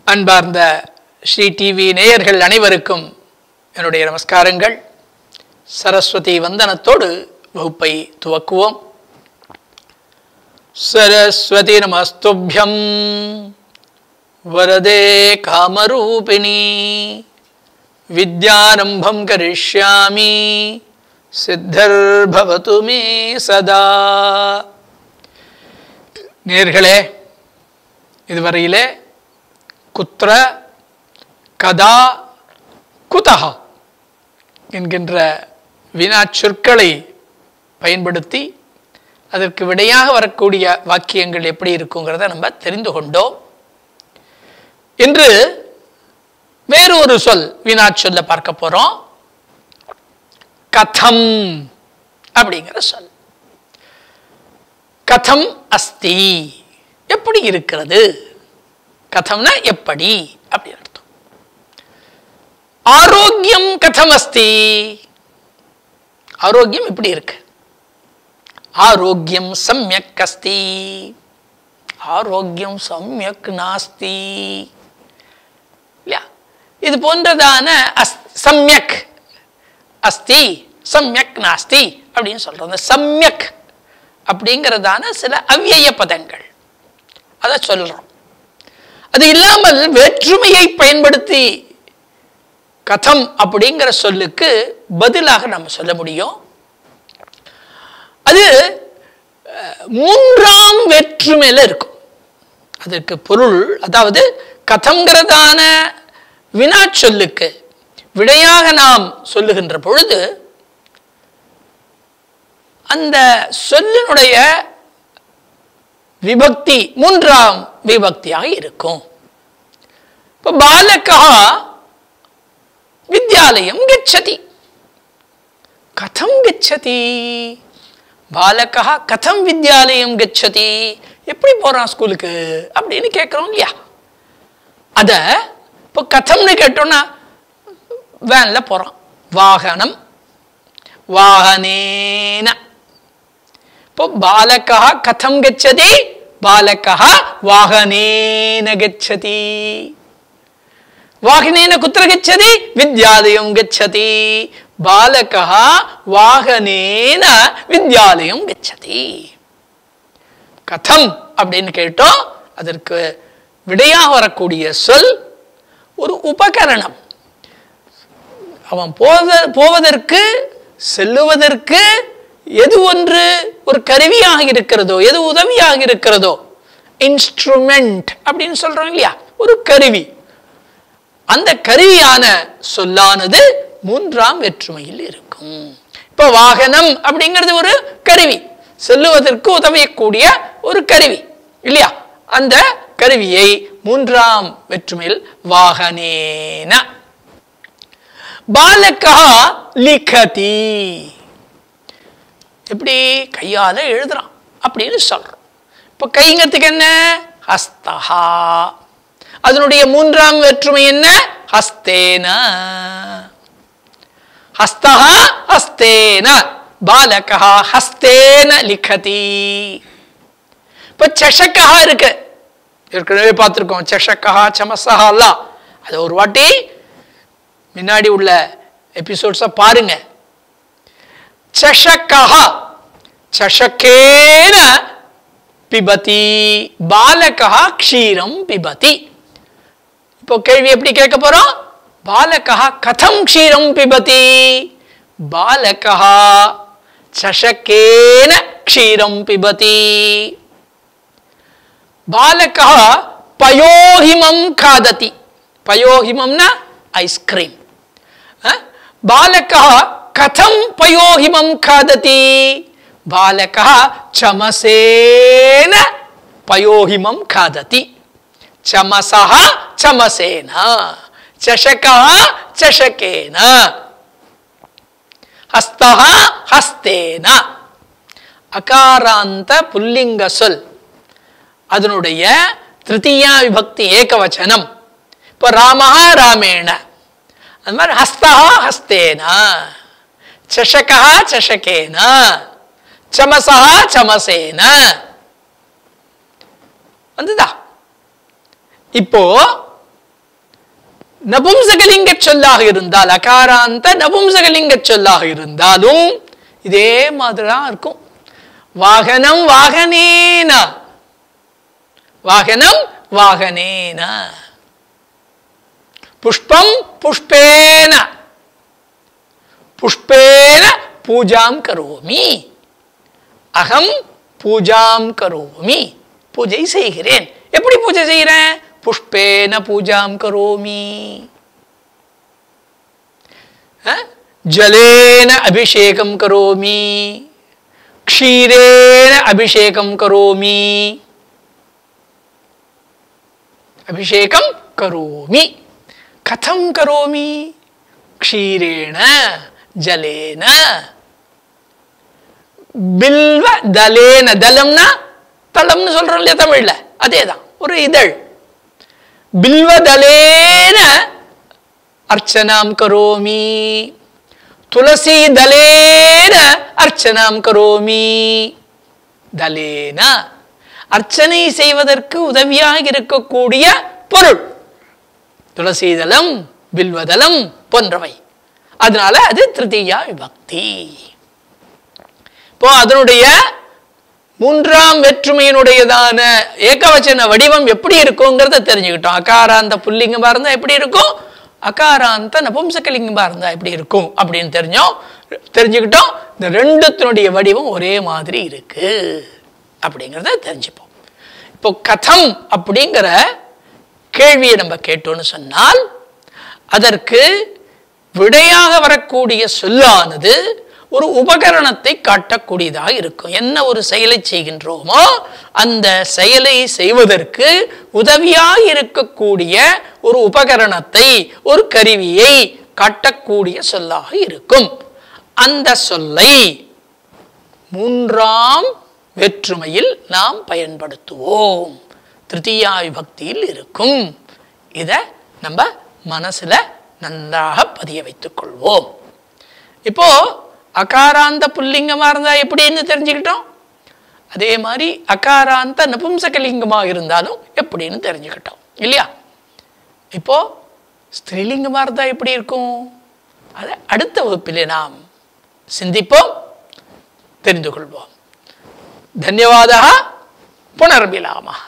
அன்பார்ந்த ஸ்ரீ டிவி நேயர்கள் அனைவருக்கும் என்னுடைய நமஸ்காரங்கள். சரஸ்வதி வந்தனத்தோடு வகுப்பை துவக்குவோம். சரஸ்வதி நமஸ்துப்யம் வரதே காமரூபிணி வித்யாரம்பம் கரிஷ்யாமி சித்தர்பவது மே சதா. நேயர்களே, இதுவரையிலே குத்ர கதா குதஹ என்கின்ற வினாச்சொற்களை பயன்படுத்தி அதற்கு விடையாக வரக்கூடிய வாக்கியங்கள் எப்படி இருக்குங்கிறத நம்ம தெரிந்து கொண்டோம். இன்று வேறு ஒரு சொல் வினாச்சொல்ல பார்க்க போறோம். கதம் அப்படிங்கிற சொல். கதம் அஸ்தி, எப்படி இருக்கிறது. கதம்னா எப்படி அப்படின்னு அர்த்தம். ஆரோக்கியம் கதம் அஸ்தி, ஆரோக்கியம் எப்படி இருக்கு. ஆரோக்கியம் சம்யக் அஸ்தி, ஆரோக்கியம் சம்யக் நாஸ்தி. இல்லையா? இது போன்றதான சம்யக் அஸ்தி சம்யக் நாஸ்தி அப்படின்னு சொல்றோம். சம்யக் அப்படிங்கிறதான சில அவ்யய பதங்கள் அதை சொல்றோம். அது இல்லாமல் வேற்றுமையை பயன்படுத்தி கதம் அப்படிங்கிற சொல்லுக்கு பதிலாக நம்ம சொல்ல முடியும். அது மூன்றாம் வேற்றுமையில இருக்கும். அதற்கு பொருள், அதாவது கதம்ங்கிறதான வினா சொல்லுக்கு விடையாக நாம் சொல்லுகின்ற பொழுது அந்த சொல்லினுடைய விபக்தி மூன்றாம் விபக்தியாக இருக்கும். இப்போ பாலகா வித்யாலயம் கச்சதி, கதம் கச்சதி. பாலகா கதம் வித்யாலயம் கச்சதி, எப்படி போறான் ஸ்கூலுக்கு அப்படின்னு கேட்கிறோம் இல்லையா. அத இப்போ கதம்னு கேட்டோம்னா வேன்ல போறான், வாகனம் வாகனேன. இப்போ பாலகா கதம் கச்சதி, பாலகா வாகனேன கச்சதி. வாகனேன குத்திர கச்சதி, வித்யாலயம் கச்சதி. பாலகா வாகனேன வித்யாலயம் கச்சதி. கதம் அப்படின்னு கேட்டோம், அதற்கு விடையாக வரக்கூடிய சொல் ஒரு உபகரணம். அவன் போவதற்கு செல்லுவதற்கு எது ஒன்று ஒரு கருவியாக இருக்கிறதோ, எது உதவியாக இருக்கிறதோ, இன்ஸ்ட்ருமெண்ட் அப்படின்னு சொல்றோம் இல்லையா, ஒரு கருவி. அந்த கருவியான சொல்லானது மூன்றாம் வேற்றுமையில் இருக்கும். இப்ப வாகனம் அப்படிங்கிறது ஒரு கருவி, செல்லுவதற்கு உதவியக்கூடிய ஒரு கருவி இல்லையா. அந்த கருவியை மூன்றாம் வேற்றுமையில் வாகனேன. பாலகா லிகதி, எப்படி கையால எழுதுறான் அப்படின்னு சொல்றோம். இப்ப கைங்கிறதுக்கு என்ன, ஹஸ்தஹா. அதனுடைய மூன்றாம் வேற்றுமை என்ன, ஹஸ்தேன. ஹஸ்தஹா ஹஸ்தேன, பாலகா ஹஸ்தேன லிகதி. இப்ப சஷகா இருக்கு, ஏற்கனவே பார்த்திருக்கோம். சஷகா சமசஹா, அது ஒரு வாட்டி முன்னாடி உள்ள எபிசோட்ஸ பாருங்க. சஷகா சஷகேன பிபதி, பாலகா க்ஷீரம் பிபதி. இப்போ கேள்வி எப்படி கேட்க போறோம், பாலகா கதம் க்ஷீரம் பிபதி, பாலகா சஷகேன க்ஷீரம் பிபதி. பாலகா பயோஹிமம் காததி, பயோஹிமம்னா ஐஸ்கிரீம். பாலகா கதம் பயோஹிமம் காததி, பாலகா சமசேன பயோஹிமம் காததி. சமசஹ சமசேன, சஷகா சஷகேன, ஹஸ்தஹ ஹஸ்தேன. அகாராந்த புல்லிங்க சொல், அதனுடைய திருத்தீயா விபக்தி ஏகவச்சனம். இப்போ ராமஹ ராமேண, அது மாதிரி ஹஸ்தஹா ஹஸ்தேன, சஷகா சஷகேன, சமசா சமசேன. வந்துதா? இப்போ நபும்சகலிங்க சொல்லாக இருந்தால், அகாராந்த நபும்சகலிங்க சொல்லாக இருந்தாலும் இதே மாதிரிதான் இருக்கும். வாகனம் வாகனேன, வாகனம் வாகனேன, புஷ்பம் புஷ்பேன, புஷ்பேன பூஜாம் கரோமி, அகம் பூஜாம் கரோமி, பூஜை செய்கிறேன். எப்படி பூஜை செய்கிறேன்? புஷ்பேன பூஜாம் கரோமி, ஜலேன அபிஷேகம் கரோமி, க்ஷீரேன அபிஷேகம் கரோமி, அபிஷேகம் கரோமி. கதம் கரோமி? க்ஷீரேன ஜலேன, பில்வ தலேன, தலம்னா தளம்னு சொல்றோம் இல்லையா தமிழ்ல, அதேதான் ஒரு இதழ். பில்வதலேன அர்ச்சனாம் கரோமி, துளசி தலேன அர்ச்சனாம் கரோமி. தலேன அர்ச்சனை செய்வதற்கு உதவியாக இருக்கக்கூடிய பொருள் துளசி தலம், பில்வதலம் போன்றவை. அதனால அது திருத்தீயா விபக்தி. இப்போ அதனுடைய மூன்றாம் வேற்றுமையினுடையதான ஏகவச்சன வடிவம் எப்படி இருக்குங்கிறத தெரிஞ்சுக்கிட்டோம். அகாராந்த புல்லிங்கமா இருந்தா எப்படி இருக்கும், அகாராந்த நபும்சகலிங்கமா இருந்தா எப்படி இருக்கும் அப்படின்னு தெரிஞ்சுக்கிட்டோம். இந்த ரெண்டுத்தினுடைய வடிவம் ஒரே மாதிரி இருக்கு அப்படிங்கிறத தெரிஞ்சுப்போம். இப்போ கதம் அப்படிங்கிற கேள்வியை நம்ம கேட்டோம்னு சொன்னால், அதற்கு விடையாக வரக்கூடிய சொல்லானது ஒரு உபகரணத்தை காட்டக்கூடியதாக இருக்கும். என்ன ஒரு செயலை செய்கின்றோமோ அந்த செயலை செய்வதற்கு உதவியாக இருக்கக்கூடிய ஒரு உபகரணத்தை, ஒரு கருவியை காட்டக்கூடிய சொல்லாக இருக்கும். அந்த சொல்லை மூன்றாம் வேற்றுமையில் நாம் பயன்படுத்துவோம். திருத்தீயா விபக்தியில் இருக்கும். இதை நம்ம மனசுல நன்றாக பதிய வைத்துக் கொள்வோம். இப்போ அகாராந்த புல்லிங்கமா இருந்தா எப்படின்னு தெரிஞ்சுக்கிட்டோம். அதே மாதிரி அகாராந்த நபும்சகலிங்கமா இருந்தாலும் எப்படின்னு தெரிஞ்சுக்கிட்டோம் இல்லையா? இப்போ ஸ்திரீலிங்கமா இருந்தா எப்படி இருக்கும், அதை அடுத்த வகுப்பிலே நாம் சிந்திப்போம், தெரிந்து கொள்வோம். தன்யவாதः. புனர்மிலாமः.